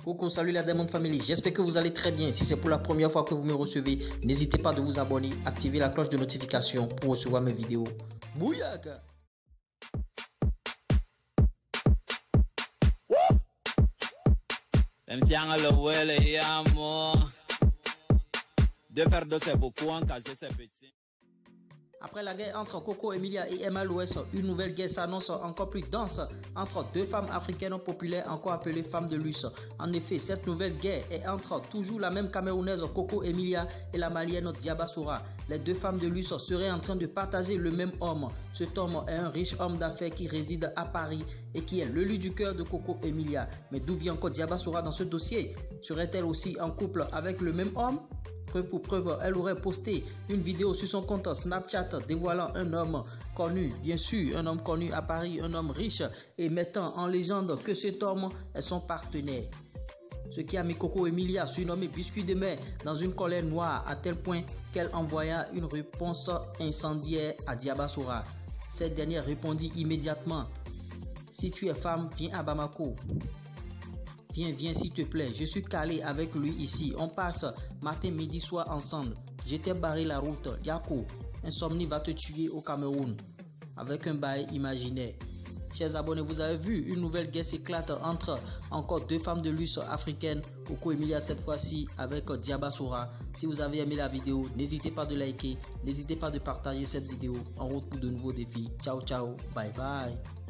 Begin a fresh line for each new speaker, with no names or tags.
Coucou, salut la Diamond Family, j'espère que vous allez très bien. Si c'est pour la première fois que vous me recevez, n'hésitez pas de vous abonner, activer la cloche de notification pour recevoir mes vidéos. Bouillaka! Après la guerre entre Coco Emilia et Emma Louès, une nouvelle guerre s'annonce encore plus dense entre deux femmes africaines populaires encore appelées femmes de luxe. En effet, cette nouvelle guerre est entre toujours la même Camerounaise Coco Emilia et la Malienne Diabasoura. Les deux femmes de luxe seraient en train de partager le même homme. Cet homme est un riche homme d'affaires qui réside à Paris et qui est le lieu du cœur de Coco Emilia. Mais d'où vient encore Diabasoura dans ce dossier? Serait-elle aussi en couple avec le même homme? Preuve pour preuve, elle aurait posté une vidéo sur son compte Snapchat dévoilant un homme connu, bien sûr, un homme connu à Paris, un homme riche, et mettant en légende que cet homme est son partenaire. Ce qui a mis Coco Emilia, surnommée Biscuit de mer, dans une colère noire à tel point qu'elle envoya une réponse incendiaire à Diabasoura. Cette dernière répondit immédiatement: si tu es femme, viens à Bamako. Viens s'il te plaît, je suis calé avec lui ici, on passe matin, midi, soir ensemble. Je t'ai barré la route, Yako, insomnie va te tuer au Cameroun, avec un bail imaginaire. Chers abonnés, vous avez vu, une nouvelle guerre s'éclate entre encore deux femmes de luxe africaines, Coco Emilia cette fois-ci avec Diabasoura. Si vous avez aimé la vidéo, n'hésitez pas de liker, n'hésitez pas de partager cette vidéo. En route pour de nouveaux défis. Ciao, ciao, bye bye.